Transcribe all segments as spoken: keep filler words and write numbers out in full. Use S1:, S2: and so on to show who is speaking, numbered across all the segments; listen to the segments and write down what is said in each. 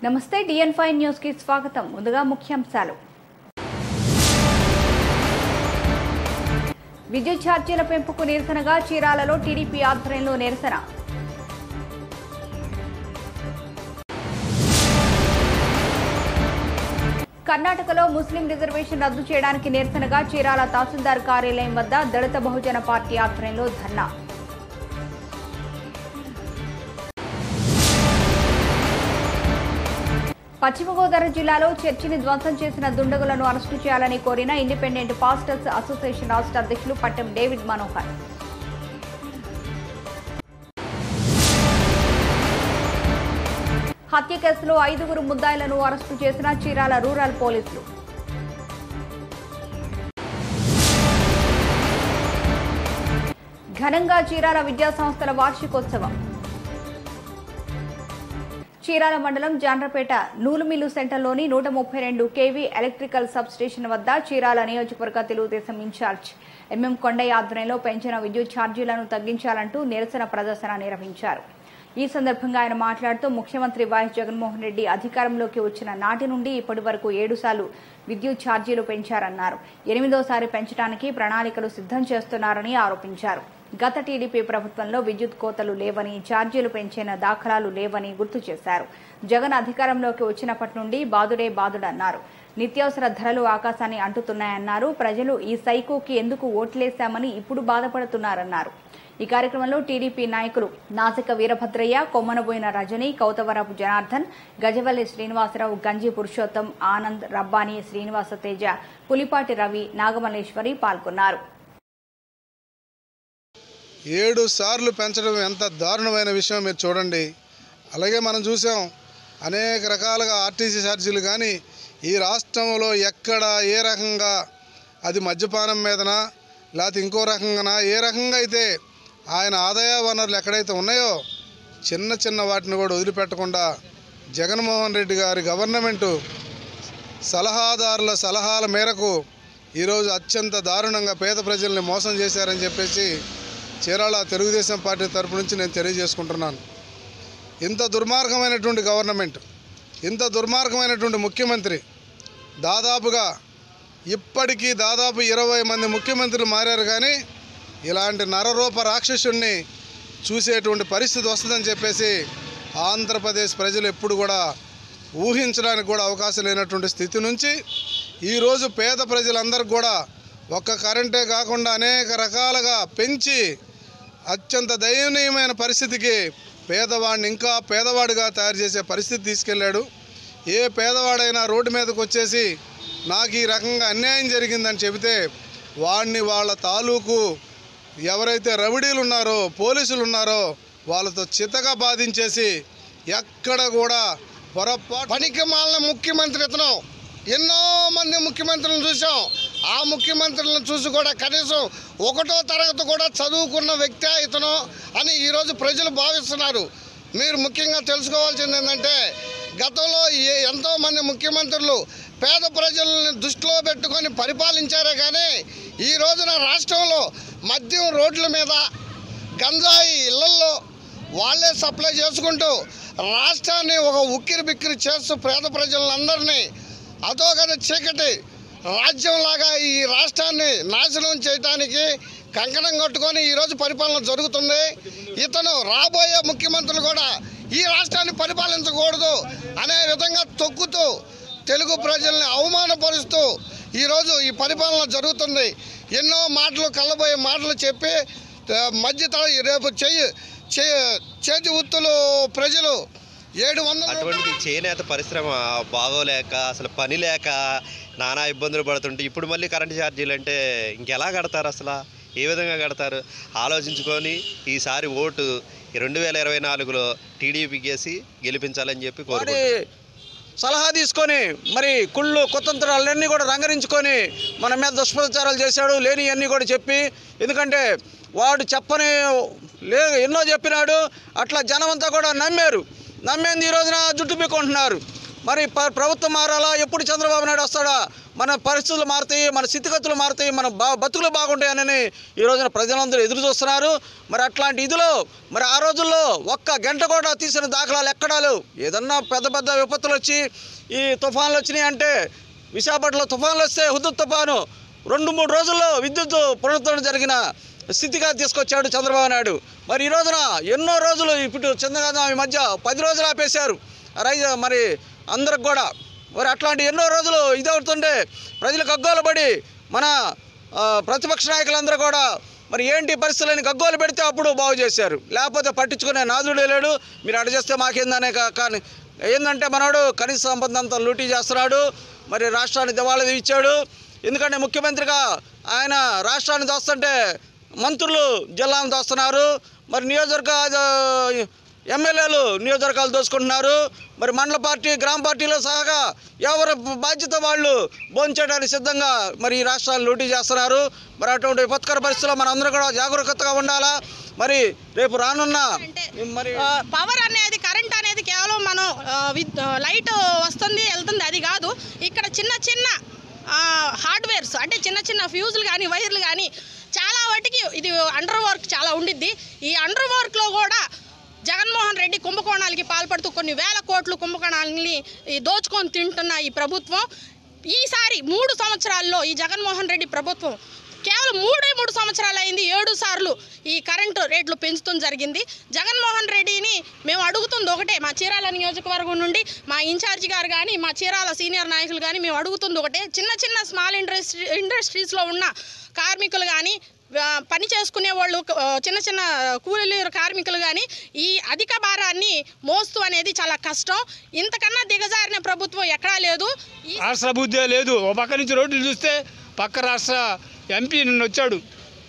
S1: నమస్తే డిఎన్ five news కి స్వాగతం. ముందుగా ముఖ్యాంశాలు. విద్యుత్ ఛార్జీల పెంపుకు నిరసనగా చీరాలలో టీడీపీ ఆధ్వర్యంలో నిరసన. కర్ణాటకలో ముస్లిం రిజర్వేషన్ రద్దు చేయడానికి నిరసనగా చీరాల తహసీల్దార్ కార్యాలయం వద్ద దళిత బహుజన పార్టీ ఆధ్వర్యంలో ధర్నా. పశ్చిమ గోదావరి జిల్లాలో చర్చిని ధ్వంసం చేసిన దుండగులను అరెస్టు చేయాలని కోరిన ఇండిపెండెంట్ పాస్టర్స్ అసోసియేషన్ రాష్ట్ర అధ్యక్షులు పట్టం డేవిడ్ మనోహర్. హత్య కేసులో ఐదుగురు ముద్దాయిలను అరెస్టు చేసిన చీరాల రూరల్ పోలీసులు. ఘనంగా చీరాల విద్యా సంస్థల వార్షికోత్సవం. చీరాల మండలం జాండ్రపేట నూలుమిల్లు సెంటర్లోని నూట ముప్పై రెండు కేవీ ఎలక్ట్రికల్ సబ్ స్టేషన్ వద్ద చీరాల నియోజకవర్గ తెలుగుదేశం ఇన్ఛార్జ్ ఎంఎం కొండయ్య ఆధ్వర్యంలో పెంచిన విద్యుత్ ఛార్జీలను తగ్గించాలంటూ నిరసన ప్రదర్శన నిర్వహించారు. ఈ సందర్భంగా ఆయన మాట్లాడుతూ ముఖ్యమంత్రి వైఎస్ జగన్మోహన్ రెడ్డి అధికారంలోకి వచ్చిన నాటి నుండి ఇప్పటి వరకు ఏడు సార్లు విద్యుత్ ఛార్జీలు పెంచారన్నారు. ఎనిమిదోసారి పెంచడానికి ప్రణాళికలు సిద్దం చేస్తున్నారని ఆరోపించారు. గత టీడీపీ ప్రభుత్వంలో విద్యుత్ కోతలు లేవని, ఛార్జీలు పెంచిన దాఖలాలు లేవని గుర్తు చేశారు. జగన్ అధికారంలోకి వచ్చినప్పటి నుండి బాదుడే బాదుడన్నారు. నిత్యావసర ధరలు ఆకాశాన్ని అంటుతున్నాయన్నారు. ప్రజలు ఈ సైకోకి ఎందుకు ఓట్లేశామని ఇప్పుడు బాధపడుతున్నారన్నారు. ఈ కార్యక్రమంలో టీడీపీ నాయకులు నాసిక వీరభద్రయ్య, కొమ్మనబోయిన రజని, కౌతవరపు జనార్దన్, గజవల్లి శ్రీనివాసరావు, గంజి పురుషోత్తం, ఆనంద్, రబ్బానీ, శ్రీనివాస తేజ, పులిపాటి రవి, నాగమల్లేశ్వరి పాల్గొన్నారు.
S2: ఏడు సార్లు పెంచడం ఎంత దారుణమైన విషయం మీరు చూడండి. అలాగే మనం చూసాం అనేక రకాలుగా ఆర్టీసీ ఛార్జీలు కానీ ఈ రాష్ట్రంలో ఎక్కడ ఏ రకంగా, అది మద్యపానం మీదనా లేకపోతే ఇంకో రకంగానా, ఏ రకంగా అయితే ఆయన ఆదాయ వనరులు ఎక్కడైతే ఉన్నాయో చిన్న చిన్న వాటిని కూడా వదిలిపెట్టకుండా జగన్మోహన్ రెడ్డి గారి గవర్నమెంటు సలహాదారుల సలహాల మేరకు ఈరోజు అత్యంత దారుణంగా పేద ప్రజల్ని మోసం చేశారని చెప్పేసి చీరాల తెలుగుదేశం పార్టీ తరపు నుంచి నేను తెలియజేసుకుంటున్నాను. ఇంత దుర్మార్గమైనటువంటి గవర్నమెంట్, ఇంత దుర్మార్గమైనటువంటి ముఖ్యమంత్రి, దాదాపుగా ఇప్పటికీ దాదాపు ఇరవై మంది ముఖ్యమంత్రులు మారారు కానీ ఇలాంటి నరరూప రాక్షసుణ్ణి చూసేటువంటి పరిస్థితి వస్తుందని చెప్పేసి ఆంధ్రప్రదేశ్ ప్రజలు ఎప్పుడు కూడా ఊహించడానికి కూడా అవకాశం లేనటువంటి స్థితి నుంచి ఈరోజు పేద ప్రజలందరికీ కూడా ఒక్క కరెంటే కాకుండా అనేక రకాలుగా పెంచి అత్యంత దయనీయమైన పరిస్థితికి పేదవాడిని ఇంకా పేదవాడిగా తయారు చేసే పరిస్థితి తీసుకెళ్ళాడు. ఏ పేదవాడైనా రోడ్డు మీదకి వచ్చేసి నాకు ఈ రకంగా అన్యాయం జరిగిందని చెబితే వాడిని వాళ్ళ తాలూకు ఎవరైతే రౌడీలు ఉన్నారో, పోలీసులు ఉన్నారో వాళ్ళతో చితగా బాధించేసి ఎక్కడ కూడా పొరపాటు
S3: పనికి మాలిన ముఖ్యమంత్రి ఇతను. ఎన్నో మంది ముఖ్యమంత్రులను చూసాం. ఆ ముఖ్యమంత్రులను చూసి కూడా కనీసం ఒకటో తరగతి కూడా చదువుకున్న వ్యక్తి ఇతను అని ఈరోజు ప్రజలు భావిస్తున్నారు. మీరు ముఖ్యంగా తెలుసుకోవాల్సింది ఏంటంటే గతంలో ఎంతోమంది ముఖ్యమంత్రులు పేద ప్రజలను దృష్టిలో పెట్టుకొని పరిపాలించారే కానీ ఈ రోజున రాష్ట్రంలో మద్యం రోడ్ల మీద, గంజాయి ఇళ్లల్లో వాళ్ళే సప్లై చేసుకుంటూ రాష్ట్రాన్ని ఒక ఉక్కిరి బిక్కిరి చేస్తూ పేద ప్రజలందరినీ అదోగత చీకటి రాజ్యంలాగా ఈ రాష్ట్రాన్ని నాశనం చేయడానికి కంకణం కట్టుకొని ఈరోజు పరిపాలన జరుగుతుంది. ఇతను రాబోయే ముఖ్యమంత్రులు కూడా ఈ రాష్ట్రాన్ని పరిపాలించకూడదు అనే విధంగా తొక్కుతూ తెలుగు ప్రజల్ని అవమానపరుస్తూ ఈరోజు ఈ పరిపాలన జరుగుతుంది. ఎన్నో మాటలు, కళ్ళబోయే మాటలు చెప్పి మధ్య రేపు చెయ్యి చేతి ఉత్తులు ప్రజలు ఏడు వందల
S4: అటువంటిది చేనేత పరిశ్రమ బాగోలేక అసలు పని లేక నానా ఇబ్బందులు పడుతుంటే ఇప్పుడు మళ్ళీ కరెంటు ఛార్జీలు అంటే ఇంకెలా కడతారు? అసలు ఏ విధంగా కడతారు? ఆలోచించుకొని ఈసారి ఓటు రెండు వేల ఇరవై నాలుగులో టీడీపీకి వేసి గెలిపించాలని చెప్పి కోరుకుంటున్నాను.
S5: సలహా తీసుకొని మరి కుళ్ళు కుతంత్రాలన్నీ కూడా రంగరించుకొని మన మీద దుష్ప్రచారాలు చేశాడు. లేని అన్నీ కూడా చెప్పి, ఎందుకంటే వాడు చెప్పని లే ఎన్నో చెప్పినాడు. అట్లా జనం అంతా కూడా నమ్మారు. నమ్మేంది ఈ రోజున జుట్టు పీక్కుంటున్నారు. మరి ప్రభుత్వం మారాలా, ఎప్పుడు చంద్రబాబు నాయుడు వస్తాడా, మన పరిస్థితులు మారుతాయి, మన స్థితిగతులు మారుతాయి, మన బా బతుకులు బాగుంటాయని ఈ రోజున ప్రజలందరూ ఎదురు చూస్తున్నారు. మరి అట్లాంటి ఇదిలో మరి ఆ రోజుల్లో ఒక్క గంట కూడా తీసిన దాఖలాలు ఎక్కడా లేవు. ఏదన్నా పెద్ద పెద్ద విపత్తులు వచ్చి ఈ తుఫాన్లు వచ్చినాయి అంటే, విశాఖపట్నంలో తుఫాన్లు వస్తే హుదూద్ తుఫాను రెండు మూడు రోజుల్లో విద్యుత్ పునరుద్ధరణ జరిగిన స్థితిగా తీసుకొచ్చాడు చంద్రబాబు నాయుడు. మరి ఈ రోజున ఎన్నో రోజులు ఇప్పుడు చంద్రబాబు ఈ మధ్య పది రోజులు ఆపేశారు రై మరి అందరికి కూడా. మరి అట్లాంటి ఎన్నో రోజులు ఇదవుతుంటే ప్రజలకు గగ్గోలు పడి మన ప్రతిపక్ష నాయకులందరూ కూడా మరి ఏంటి పరిస్థితులని గగ్గోలు పెడితే అప్పుడు బాగు చేశారు. లేకపోతే పట్టించుకునే నాదుడే లేడు. మీరు అడ చేస్తే మాకేందనే కానీ ఏంటంటే మనోడు కనీస సంపద అంతా లూటీ చేస్తున్నాడు. మరి రాష్ట్రాన్ని దివాళా తీయించాడు. ఎందుకంటే ముఖ్యమంత్రిగా ఆయన రాష్ట్రాన్ని దోస్తుంటే మంత్రులు జిల్లాను దోస్తున్నారు. మరి నియోజకవర్గ ఎమ్మెల్యేలు నియోజకవర్గాలు దోచుకుంటున్నారు. మరి మండల పార్టీ గ్రామ పార్టీలో సహా ఎవరి బాధ్యత వాళ్ళు భోంచేయడానికి సిద్ధంగా మరి ఈ రాష్ట్రాన్ని లూటీ చేస్తున్నారు. మరి అటువంటి విపత్కర పరిస్థితుల్లో మనం అందరూ కూడా జాగరూకతగా ఉండాలా. మరి రేపు రానున్న మరి
S6: పవర్ అనేది కరెంట్ అనేది కేవలం మనం లైట్ వస్తుంది వెళ్తుంది అది కాదు. ఇక్కడ చిన్న చిన్న హార్డ్వేర్స్ అంటే చిన్న చిన్న ఫ్యూజులు కానీ వైర్లు కానీ చాలా వాటికి ఇది అండర్ వర్క్ చాలా ఉండిద్ది. ఈ అండర్ వర్క్లో కూడా జగన్మోహన్ రెడ్డి కుంభకోణాలకి పాల్పడుతూ కొన్ని వేల కోట్లు కుంభకోణాలని దోచుకొని తింటున్న ఈ ప్రభుత్వం ఈసారి మూడు సంవత్సరాల్లో ఈ జగన్మోహన్ రెడ్డి ప్రభుత్వం కేవలం మూడే మూడు సంవత్సరాలు అయింది ఏడు సార్లు ఈ కరెంటు రేట్లు పెంచుతుంది జరిగింది. జగన్మోహన్ రెడ్డిని మేము అడుగుతుంది ఒకటే, మా చీరాల నియోజకవర్గం నుండి మా ఇన్ఛార్జి గారు కానీ మా చీరాల సీనియర్ నాయకులు కానీ మేము అడుగుతుంది ఒకటే, చిన్న చిన్న స్మాల్ ఇండస్ట్రీ ఇండస్ట్రీస్లో ఉన్న కార్మికులు కానీ పని చేసుకునే వాళ్ళు చిన్న చిన్న కూలీ కార్మికులు కానీ ఈ అధిక భారాన్ని మోస్తూ అనేది చాలా కష్టం. ఇంతకన్నా దిగజారిన ప్రభుత్వం ఎక్కడా లేదు.
S7: రాష్ట్ర బుద్ధే లేదు. ఓ పక్క నుంచి రోడ్లు చూస్తే పక్క రాష్ట్ర ఎంపీ నిన్న వచ్చాడు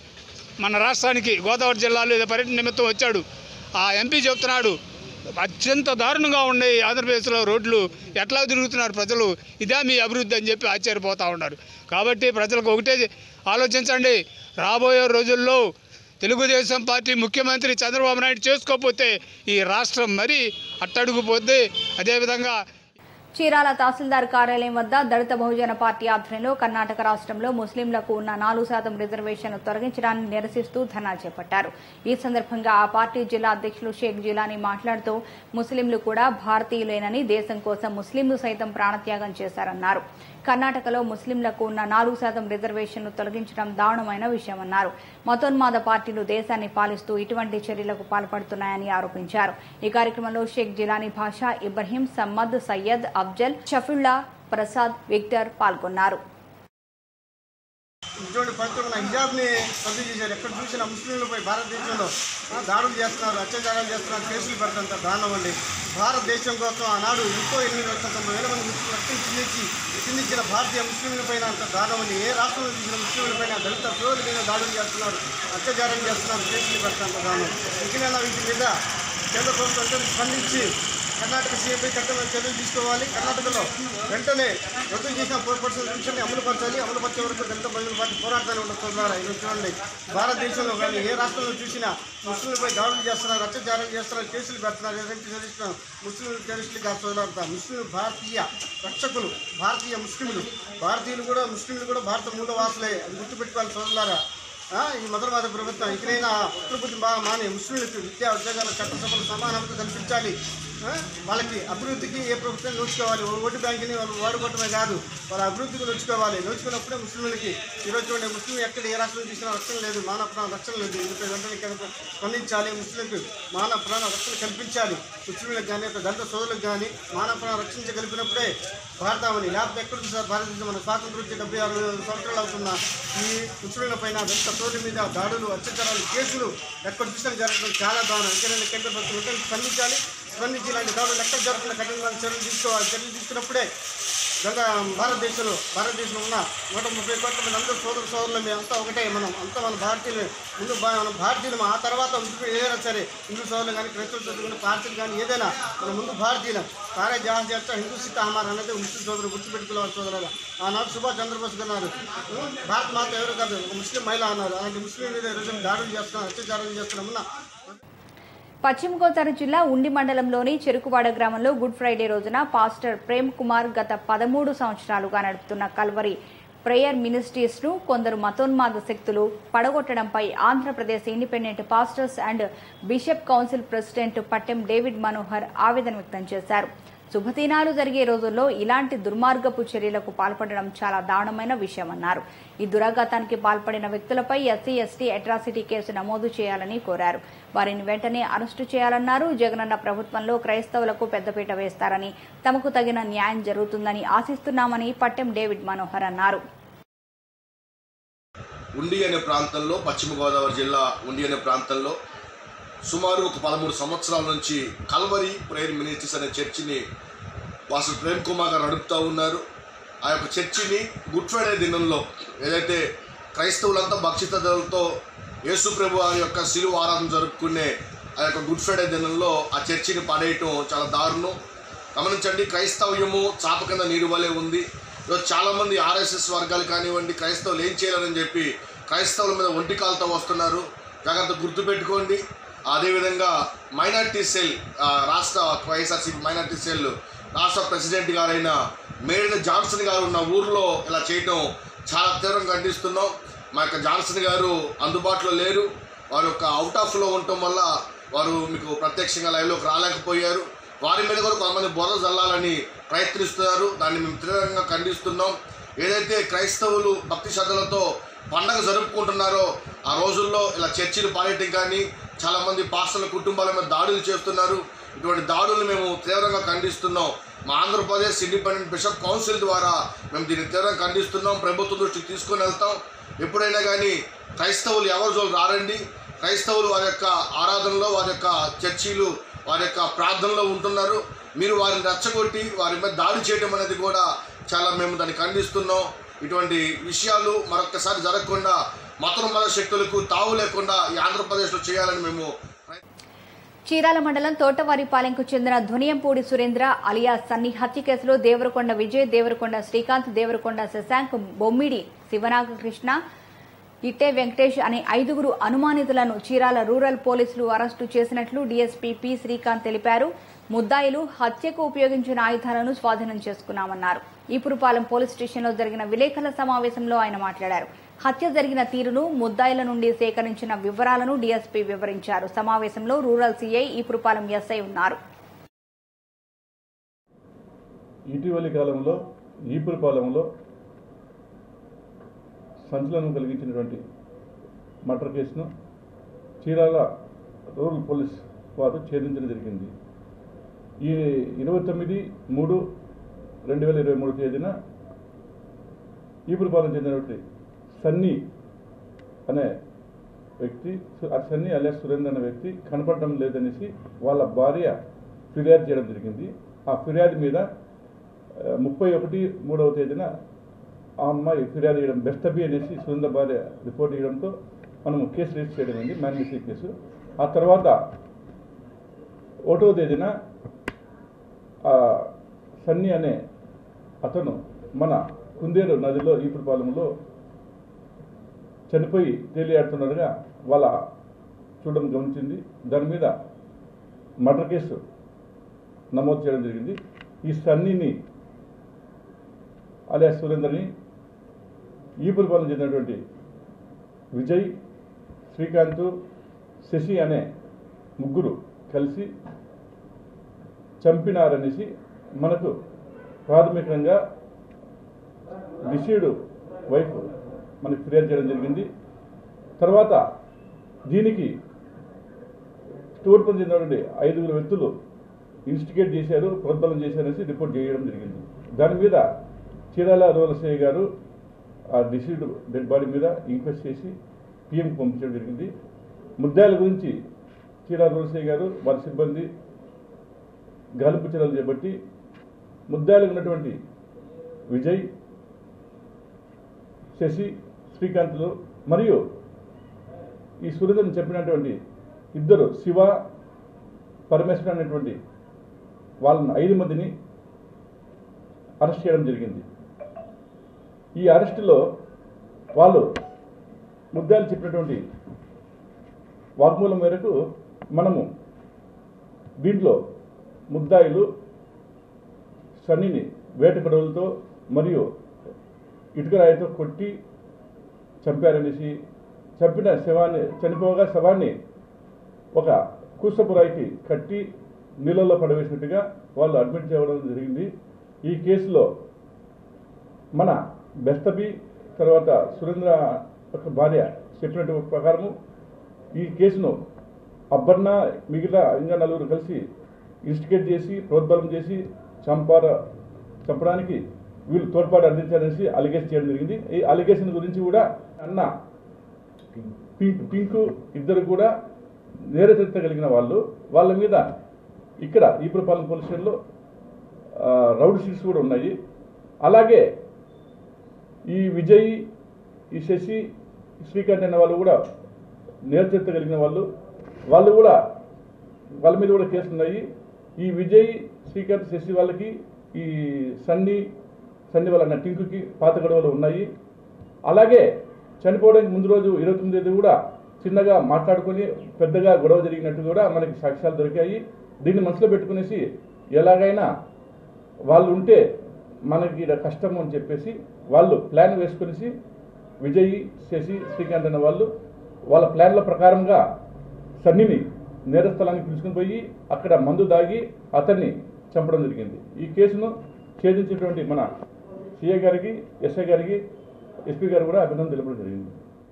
S7: మన రాష్ట్రానికి, గోదావరి జిల్లాలో ఏదో పర్యటన నిమిత్తం వచ్చాడు. ఆ ఎంపీ చెప్తున్నాడు అత్యంత దారుణంగా ఉండే ఆంధ్రప్రదేశ్లో రోడ్లు ఎట్లా తిరుగుతున్నారు ప్రజలు, ఇదే మీ అభివృద్ధి అని చెప్పి ఆశ్చర్యపోతూ ఉన్నారు. కాబట్టి ప్రజలకు ఒకటే ఆలోచించండి, రాబోయే రోజుల్లో తెలుగుదేశం పార్టీ ముఖ్యమంత్రి చంద్రబాబు నాయుడు చేసుకోకపోతే ఈ రాష్ట్రం మరీ అట్టడుగుపోద్ది. అదేవిధంగా
S1: చీరాల తహసీల్దార్ కార్యాలయం వద్ద దళిత బహుజన పార్టీ ఆధ్వర్యంలో కర్ణాటక రాష్ట్రంలో ముస్లింలకు ఉన్న నాలుగు శాతం రిజర్వేషన్ను తొలగించడాన్ని నిరసిస్తూ ధర్నా చేపట్టారు. ఈ సందర్భంగా ఆ పార్టీ జిల్లా అధ్యక్షులు షేక్ జిలానీ మాట్లాడుతూ ముస్లింలు కూడా భారతీయులేనని, దేశం కోసం ముస్లింలు సైతం ప్రాణత్యాగం చేశారన్నారు. కర్ణాటకలో ముస్లింలకు ఉన్న నాలుగు శాతం రిజర్వేషన్ను తొలగించడం దారుణమైన విషయమన్నారు. మతోన్మాద పార్టీలు దేశాన్ని పాలిస్తూ ఇటువంటి చర్యలకు పాల్పడుతున్నాయని ఆరోపించారు. ఈ కార్యక్రమంలో షేక్ జిలానీ భాషా, ఇబ్రహీం, సమ్మద్, సయ్యద్, అఫ్జల్, షఫీల్లా, ప్రసాద్, విక్టర్ పాల్గొన్నారు.
S3: ఇటువంటి పరిస్థితులు ఉన్న హిజాబ్ని రద్దు చేశారు. ఎక్కడ చూసినా ముస్లింలపై భారతదేశంలో దాడులు చేస్తున్నారు, అత్యాచారాలు చేస్తున్నారు, కేసులు పెడుతుంటారు. దారుణం అండి. భారతదేశం కోసం ఆనాడు ఎంతో ఎనిమిది లక్షల తొంభై వేల మంది ముస్లిం రక్తం చిందించి చిందించిన భారతీయ ముస్లింలపైన అంత దారుణం అండి. ఏ రాష్ట్రంలో చూసిన ముస్లింలపైన దళిత సోదరుల మీద దాడులు చేస్తున్నారు, అత్యాచారం చేస్తున్నారు, కేసులు పెడుతున్నారు. దారుణం. ఇంకనైనా వీటి మీద కేంద్ర ప్రభుత్వం స్పందించి కర్ణాటక సీఎంపై చట్టం చర్యలు తీసుకోవాలి. కర్ణాటకలో వెంటనే రద్దు చేసిన ఫోర్ పర్సెంట్ పెన్షన్ని అమలుపరచాలి. అమలుపరిచే వరకు దళిత ప్రజల పార్టీ పోరాటాన్ని ఉండొస్తున్నారు. ఈరోజు చూడండి, భారతదేశంలో కానీ ఏ రాష్ట్రంలో చూసినా ముస్లింలపై దాడులు చేస్తున్నారు, అత్యాచారం చేస్తున్నారు, కేసులు పెడుతున్నారు. ఏదైతే ముస్లిం టెరిస్టులు కాదు, ముస్లిం భారతీయ రక్షకులు, భారతీయ ముస్లింలు, భారతీయులు కూడా ముస్లింలు కూడా భారత మూలవాసులే. అది గుర్తుపెట్టుకోవాలి సోదరులారా. ఈ మతవాద ప్రభుత్వం ఇకనైనా ఉత్తరబుద్ధి బాగా మాని ముస్లింలకు విద్యా ఉద్యోగాల చట్టసభలు సమానత కల్పించాలి. వాళ్ళకి అభివృద్ధికి ఏ ప్రభుత్వం నోచుకోవాలి. ఓటు బ్యాంకుని వాళ్ళు వాడుకోవటమే కాదు, వాళ్ళ అభివృద్ధికి నోచుకోవాలి. నోచుకున్నప్పుడే ముస్లింలకి ఈరోజు చూడండి, ముస్లిం ఎక్కడ ఏ రాష్ట్రం చూసినా రక్షణ లేదు, మానవ ప్రాణ రక్షణ లేదు. ఇందుపై వెంటనే కనుక స్పందించాలి. ముస్లింలకు మానవ ప్రాణ రక్షణ కల్పించాలి. ముస్లింలకు కానీ దళిత సోదరులకు కానీ మానవ ప్రాణ రక్షించగలిపినప్పుడే భారతామని. లేకపోతే ఎక్కడ చూసారు భారతదేశం మన స్వాతంత్రం వచ్చి డెబ్బై ఆరు సంవత్సరాలు అవుతున్న ఈ ముస్లింల పైన దళిత సోదరుల మీద దాడులు, అత్యాచారాలు, కేసులు ఎక్కడ చూసినా జరగడం చాలా దారుణం. ఇక్కడ కేంద్ర ప్రభుత్వం స్పందించాలి. స్పందించి ఇలాంటి దాడులు ఎక్కడ జరుగుతున్న కఠినమైన చర్యలు తీసుకోవాలి. చర్యలు తీసుకున్నప్పుడే గత భారతదేశంలో భారతదేశంలో ఉన్న నూట ముప్పై కోట్ల మంది అందరూ సోదర సోదరులు మేము అంతా ఒకటే. మనం అంతా మన భారతీయులు, ముందు మనం భారతీయులు, ఆ తర్వాత ఏదైనా సరే హిందూ సోదరులు కానీ, క్రైస్తవ సోదరులు కానీ, పార్టీలు కానీ ఏదైనా మన ముందు భారతీయులు. సారే జహాజ్ చేస్తా హిందూ సిద్ధ హమార్ అనేది ముస్లిం సోదరులు గుర్తుపెట్టుకోవాలి సోదరులు. ఆనాడు సుభాష్ చంద్రబోస్ అన్నారు, భారత్ మాత ఎవరు కాదు ఒక ముస్లిం మహిళ అన్నారు. అలాంటి ముస్లిం మీద ఈరోజు దాడులు చేస్తున్నాం, అత్యాచారాలు చేస్తున్నామన్న.
S1: పశ్చిమ గోదావరి జిల్లా ఉండి మండలంలోని చెరుకువాడ గ్రామంలో గుడ్ ఫ్రైడే రోజున పాస్టర్ ప్రేమ్ కుమార్ గత పదమూడు సంవత్సరాలుగా నడుపుతున్న కల్వరి ప్రేయర్ మినిస్ట్రీస్ ను కొందరు మతోన్మాద శక్తులు పడగొట్టడంపై Andhra Pradesh independent pastors and bishop council president Pattem David Manohar ఆవేదన వ్యక్తం చేశారు. శుభదినాలు జరిగే రోజుల్లో ఇలాంటి దుర్మార్గపు చర్యలకు పాల్పడడం చాలా దారుణమైన విషయమన్నారు. ఈ దురాఘాతానికి పాల్పడిన వ్యక్తులపై ఎస్సీ ఎస్టీ అట్రాసిటీ కేసు నమోదు చేయాలని కోరారు. వారిని వెంటనే అరెస్టు చేయాలన్నారు. జగనన్న ప్రభుత్వంలో క్రైస్తవులకు పెద్దపీట వేస్తారని, తమకు తగిన న్యాయం జరుగుతుందని ఆశిస్తున్నామని పట్టెం డేవిడ్ మనోహర్ అన్నారు.
S8: ఉండి అనే ప్రాంతంలో, పశ్చిమ గోదావరి జిల్లా ఉండి అనే ప్రాంతంలో సుమారు ఒక పదమూడు సంవత్సరాల నుంచి కల్వరి ప్రేయర్ మినిస్ట్రీస్ అనే చర్చిని పాస్టర్ ప్రేమ్ కుమార్ గారు నడుపుతూ ఉన్నారు. ఆ యొక్క చర్చిని గుడ్ ఫ్రైడే దినంలో ఏదైతే క్రైస్తవులంతా భక్తితో యేసు ప్రభు వారి యొక్క శిలువ ఆరాధన జరుపుకునే ఆ యొక్క గుడ్ ఫ్రైడే దినంలో ఆ చర్చిని పడేయటం చాలా దారుణం. గమనించండి, క్రైస్తవ్యము చాప కింద నీరు వలె ఉంది. ఈరోజు చాలామంది ఆర్ఎస్ఎస్ వర్గాలు కానివ్వండి, క్రైస్తవులు ఏం చేయాలని చెప్పి క్రైస్తవుల మీద ఒంటికాలతో వస్తున్నారు. జాగ్రత్త గుర్తుపెట్టుకోండి. అదేవిధంగా మైనార్టీ సెల్ రాష్ట్ర వైఎస్ఆర్సీపీ మైనార్టీ సెల్ రాష్ట్ర ప్రెసిడెంట్ గారైన మేడిన జాన్సన్ గారు ఉన్న ఊర్లో ఇలా చేయటం చాలా తీవ్రంగా ఖండిస్తున్నాం. మా యొక్క జాన్సన్ గారు అందుబాటులో లేరు. వారు యొక్క అవుట్ ఆఫ్లో ఉండటం వల్ల వారు మీకు ప్రత్యక్షంగా లైవ్లోకి రాలేకపోయారు. వారి మీద కూడా కొంతమంది బుర్ర జల్లాలని ప్రయత్నిస్తున్నారు. దాన్ని మేము తీవ్రంగా ఖండిస్తున్నాం. ఏదైతే క్రైస్తవులు భక్తి శ్రద్ధలతో పండగ జరుపుకుంటున్నారో ఆ రోజుల్లో ఇలా చర్చిలు పాడేయటం కానీ, చాలామంది పాస్టర్ల కుటుంబాల మీద దాడులు చేస్తున్నారు. ఇటువంటి దాడులను మేము తీవ్రంగా ఖండిస్తున్నాం. మా ఆంధ్రప్రదేశ్ ఇండిపెండెంట్ బిషప్ కౌన్సిల్ ద్వారా మేము దీన్ని తీవ్రంగా ఖండిస్తున్నాం. ప్రభుత్వం దృష్టికి తీసుకొని వెళ్తాం. ఎప్పుడైనా కానీ క్రైస్తవులు ఎవరి జోలు రారండి. క్రైస్తవులు వారి యొక్క ఆరాధనలో, వారి యొక్క చర్చీలు, వారి యొక్క ప్రార్థనలో ఉంటున్నారు. మీరు వారిని రెచ్చగొట్టి వారి మీద దాడి చేయడం అనేది కూడా చాలా మేము దాన్ని ఖండిస్తున్నాం. ఇటువంటి విషయాలు మరొకసారి జరగకుండా మతోన్మాద శక్తులకు తావు లేకుండా ఈ ఆంధ్రప్రదేశ్లో చేయాలని మేము.
S1: చీరాల మండలం తోటవారిపాలెంకు చెందిన ధునియంపూడి సురేంద్ర అలియా సన్ని హత్య కేసులో దేవరకొండ విజయ్, దేవరకొండ శ్రీకాంత్, దేవరకొండ శశాంక్, బొమ్మిడి శివనాగకృష్ణ, ఇట్టే వెంకటేష్ అనే ఐదుగురు అనుమానితులను చీరాల రూరల్ పోలీసులు అరెస్టు చేసినట్లు డీఎస్పీ పి శ్రీకాంత్ తెలిపారు. ముద్దాయిలు హత్యకు ఉపయోగించిన ఆయుధాలను స్వాధీనం చేసుకున్నామన్నారు. ఈపురపాలెం పోలీస్ స్టేషన్లో జరిగిన విలేకరుల సమావేశంలో ఆయన మాట్లాడారు. హత్య జరిగిన తీరును, ముద్దాయిల నుండి సేకరించిన వివరాలను డీఎస్పీ వివరించారు. సమావేశంలో రూరల్ సీఐ, ఈపురపాలెం ఎస్ఐ ఉన్నారు.
S9: ఇటీవలి కాలంలో ఈపురపాలెంలో సంచలనం కలిగించినటువంటి మర్డర్ కేసును చీరాల రూరల్ పోలీస్ వారు ఛేదించడం జరిగింది. ఈ ఇరవై తొమ్మిది మూడు రెండు వేల ఇరవై మూడు తేదీన ఈపురపాలెం చెందినటువంటి సన్నీ అనే వ్యక్తి, సన్నీ అలియాస్ సురేంద్ర అనే వ్యక్తి కనపడడం లేదనేసి వాళ్ళ భార్య ఫిర్యాదు చేయడం జరిగింది. ఆ ఫిర్యాదు మీద ముప్పై ఒకటి మూడవ తేదీన ఆ అమ్మాయి ఫిర్యాదు చేయడం బెస్టబీ అనేసి సురేంద్ర భార్య రిపోర్ట్ చేయడంతో మనం కేసు రిజిస్టర్ చేయడం అయింది, మ్యాన్మిస్టేక్ కేసు. ఆ తర్వాత ఒకటో తేదీన సన్నీ అనే అతను మన కుందేరు నదిలో ఈపురపాలెంలో చనిపోయి తేలియాడుతున్నారుగా వాళ్ళ చూడడం గమనించింది. దాని మీద మర్డర్ కేసు నమోదు చేయడం జరిగింది. ఈ సన్నీని అలియాస్ సురేందర్ని ఈపురపాలెం చెందినటువంటి విజయ్, శ్రీకాంత్, శశి అనే ముగ్గురు కలిసి చంపినారనేసి మనకు ప్రాథమికంగా డిసీడ్ వైఫ్ మనకు ఫిర్యాదు చేయడం జరిగింది. తర్వాత దీనికి తూర్పును చెందినటువంటి ఐదుగురు వ్యక్తులు ఇన్వెస్టిగేట్ చేశారు, ప్రోద్బలం చేశారనేసి రిపోర్ట్ చేయడం జరిగింది. దాని మీద చీరాల రూరల్ సిఐ గారు ఆ డిసీడ్ డెడ్ బాడీ మీద ఇంక్వెస్ట్ చేసి పిఎంకి పంపించడం జరిగింది. ముద్దాయిల గురించి చీరాల రూరల్ సిఐ గారు వారి సిబ్బంది గాలింపు చర్యలు చేపట్టి ముద్దాయిలకు ఉన్నటువంటి విజయ్, శశి, శ్రీకాంత్లు మరియు ఈ సురేంద్రని చెప్పినటువంటి ఇద్దరు శివ, పరమేశ్వర అనేటువంటి వాళ్ళని ఐదు మందిని అరెస్ట్ చేయడం జరిగింది. ఈ అరెస్టులో వాళ్ళు ముద్దాయిలు చెప్పినటువంటి వాగ్మూలం మేరకు మనము దీంట్లో ముద్దాయిలు సన్నిని వేట గొడవలతో మరియు ఇటుకరాయితో కొట్టి చంపారనేసి, చంపిన శవాన్ని చనిపోగా శవాన్ని ఒక కూసపురాయికి కట్టి నీళ్ళల్లో పడవేసినట్టుగా వాళ్ళు అడ్మిట్ చేయడం జరిగింది. ఈ కేసులో మన బెస్తబి తర్వాత సురేంద్ర ఒక భార్య చెప్పినట్టు ప్రకారము ఈ కేసును అబ్బర్ణ మిగతా ఇంకా నలుగురు కలిసి ఇన్స్టిగేట్ చేసి ప్రోద్బలం చేసి చంపార చంపడానికి వీళ్ళు తోడ్పాటు అందించారనేసి అలిగేషన్ చేయడం జరిగింది. ఈ అలిగేషన్ గురించి కూడా అన్న పింక్ పింకు ఇద్దరు కూడా నేరచరిత్ర కలిగిన వాళ్ళు. వాళ్ళ మీద ఇక్కడ ఈపురపాలెం పోలీస్ స్టేషన్లో రౌడ్ షీట్స్ కూడా ఉన్నాయి. అలాగే ఈ విజయ్, ఈ శశి, శ్రీకాంత్ అనే వాళ్ళు కూడా నేరచరిత్ర కలిగిన వాళ్ళు. వాళ్ళు కూడా వాళ్ళ మీద కూడా కేసులు ఉన్నాయి. ఈ విజయ్, శ్రీకాంత్, శశి వాళ్ళకి ఈ సన్ని సన్ని వాళ్ళ టింకుకి పాత గొడవలు ఉన్నాయి. అలాగే చనిపోవడానికి ముందు రోజు ఇరవై తొమ్మిది తేదీ కూడా చిన్నగా మాట్లాడుకొని పెద్దగా గొడవ జరిగినట్టు కూడా మనకి సాక్ష్యాలు దొరికాయి. దీన్ని మనసులో పెట్టుకునేసి ఎలాగైనా వాళ్ళు ఉంటే మనకి కష్టం అని చెప్పేసి వాళ్ళు ప్లాన్ వేసుకునేసి విజయ్, శశి, శ్రీకాంత్ అనే వాళ్ళు వాళ్ళ ప్లాన్ల ప్రకారంగా సన్నిని నేరస్థలానికి పిలుచుకుని పోయి అక్కడ మందు దాగి అతన్ని చంపడం జరిగింది. ఈ కేసును ఛేదించినటువంటి మన సిఐ గారికి, ఎస్ఐ గారికి, ఎస్పీ గారు కూడా అభినందన తెలపడం జరిగింది.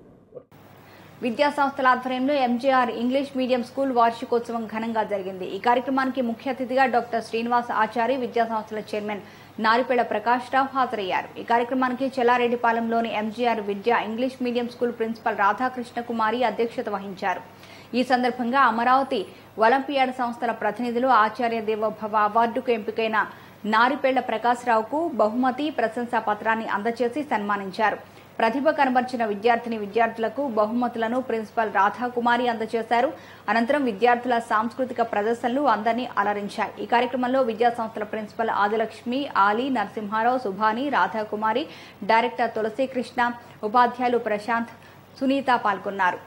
S1: విద్యా సంస్థల ఆధ్వర్యంలో ఎంజీఆర్ ఇంగ్లీష్ మీడియం స్కూల్ వార్షికోత్సవం ఘనంగా జరిగింది. ఈ కార్యక్రమానికి ముఖ్య అతిథిగా డాక్టర్ శ్రీనివాస్ ఆచారి, విద్యా సంస్థల చైర్మన్ నారిపేళ్ల ప్రకాష్ రావు హాజరయ్యారు. ఈ కార్యక్రమానికి చెల్లారెడ్డిపాలెంలోని MGR Vidya English medium school principal Radhakrishna Kumari అధ్యక్షత వహించారు. ఈ సందర్భంగా అమరావతి ఒలింపియాడ్ సంస్థల ప్రతినిధులు ఆచార్య దేవోభవ అవార్డుకు ఎంపికైన నారిపేళ్ల ప్రకాష్ రావుకు బహుమతి, ప్రశంసా పత్రాన్ని అందజేసి సన్మానించారు. ప్రతిభ కనబర్చిన విద్యార్థిని విద్యార్థులకు బహుమతులను ప్రిన్సిపల్ రాధాకుమారి అందజేశారు. అనంతరం విద్యార్థుల సాంస్కృతిక ప్రదర్శనలు అందరినీ అలరించాయి. ఈ కార్యక్రమంలో విద్యా సంస్థల ప్రిన్సిపల్ ఆదిలక్ష్మి, ఆలీ, నరసింహారావు, సుభాని, రాధాకుమారి, డైరెక్టర్ తులసీకృష్ణ, ఉపాధ్యాయులు ప్రశాంత్, సునీత పాల్గొన్నారు.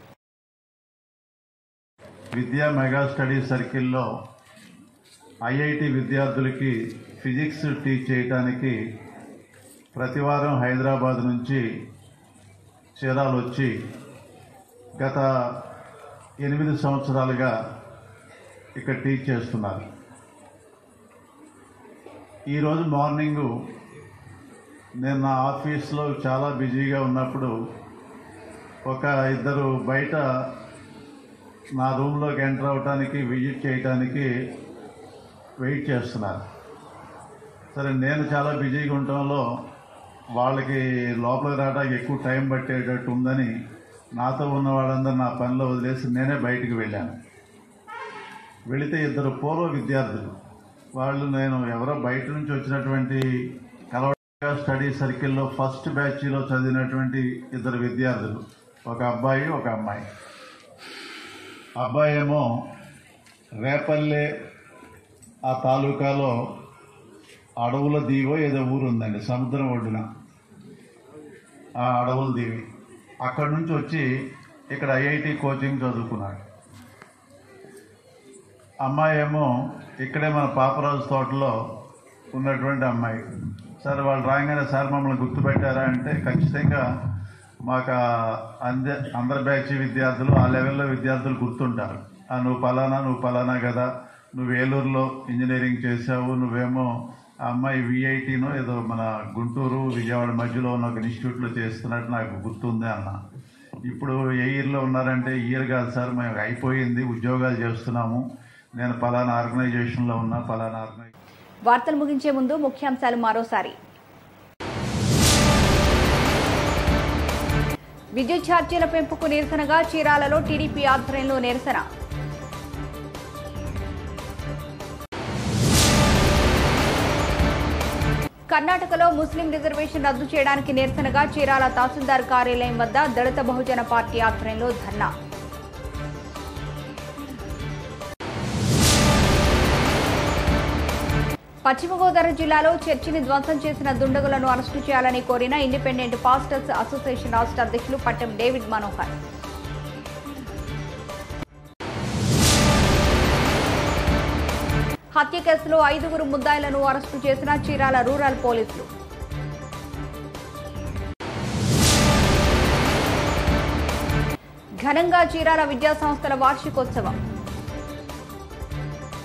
S10: విద్యా మెగా స్టడీ సర్కిల్లో ఐఐటి విద్యార్థులకి ఫిజిక్స్ టీచ్ చేయడానికి ప్రతివారం హైదరాబాద్ నుంచి చీరాల వచ్చి గత ఎనిమిది సంవత్సరాలుగా ఇక్కడ టీచ్ చేస్తున్నారు. ఈరోజు మార్నింగు నేను నా ఆఫీస్లో చాలా బిజీగా ఉన్నప్పుడు ఒక ఇద్దరు బయట నా రూమ్లోకి ఎంటర్ అవడానికి, విజిట్ చేయడానికి వెయిట్ చేస్తున్నారు. సరే, నేను చాలా బిజీగా ఉండటంలో వాళ్ళకి లోపలికి రావడానికి ఎక్కువ టైం పట్టేటట్టు ఉందని నాతో ఉన్న వాళ్ళందరూ నా పనిలో వదిలేసి నేనే బయటికి వెళ్ళాను. వెళితే ఇద్దరు పూర్వ విద్యార్థులు, వాళ్ళు నేను ఎవరో బయట నుంచి వచ్చినటువంటి కలవగా స్టడీ సర్కిల్లో ఫస్ట్ బ్యాచ్లో చదివినటువంటి ఇద్దరు విద్యార్థులు, ఒక అబ్బాయి, ఒక అమ్మాయి. అబ్బాయి ఏమో రేపల్లె ఆ తాలూకాలో అడవుల దీవో ఏదో ఊరు ఉందండి, సముద్రం ఒడ్డున ఆ అడవుల దీవి, అక్కడి నుంచి వచ్చి ఇక్కడ ఐఐటి కోచింగ్ చదువుకున్నాడు. అమ్మాయి ఏమో ఇక్కడే మన పాపరాజు తోటలో ఉన్నటువంటి అమ్మాయి. సార్ వాళ్ళు రాగానే సార్ మమ్మల్ని గుర్తుపెట్టారా అంటే ఖచ్చితంగా మాకు అంద అందరి బ్యాచ్ విద్యార్థులు ఆ లెవెల్లో విద్యార్థులు గుర్తుంటారు. నువ్వు పలానా నువ్వు పలానా కదా, నువ్వు ఏలూరులో ఇంజనీరింగ్ చేసావు, నువ్వేమో ఆ అమ్మాయి విఐటీనో ఏదో మన గుంటూరు విజయవాడ మధ్యలో ఉన్న ఒక ఇన్స్టిట్యూట్లో చేస్తున్నట్టు నాకు గుర్తుంది అన్న. ఇప్పుడు ఏ ఇయర్లో ఉన్నారంటే ఇయర్ కాదు సార్, మేము అయిపోయింది, ఉద్యోగాలు చేస్తున్నాము, నేను పలానా ఆర్గనైజేషన్లో ఉన్నా పలానా ఆర్గనైజేషన్.
S1: వార్తలు ముగించే ముందు ముఖ్యాంశాలు మరోసారి. విద్యుత్ ఛార్జీల పెంపుకు నిరసనగా చీరాలలో టీడీపీ ఆధ్వర్యంలో నిరసన. కర్ణాటకలో ముస్లిం రిజర్వేషన్ రద్దు చేయడానికి నిరసనగా చీరాల తహసీల్దార్ కార్యాలయం వద్ద దళిత బహుజన పార్టీ ఆధ్వర్యంలో ధర్నా. పశ్చిమ గోదావరి జిల్లాలో చర్చిని ధ్వంసం చేసిన దుండగులను అరెస్టు చేయాలని కోరిన ఇండిపెండెంట్ పాస్టర్స్ అసోసియేషన్ రాష్ట్ర అధ్యక్షులు పట్టం డేవిడ్ మనోహర్. హత్య కేసులో ఐదుగురు ముద్దాయిలను అరెస్టు చేసిన చీరాల రూరల్ పోలీసులు. ఘనంగా చీరాల విద్యా సంస్థల వార్షికోత్సవం.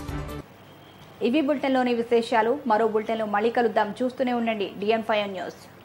S1: ఇవి బులెటిన్లోని విశేషాలు. మరో బులెటిన్లో మళ్ళీ కలుద్దాం. చూస్తూనే ఉండండి డిఎన్ ఫైవ్ న్యూస్.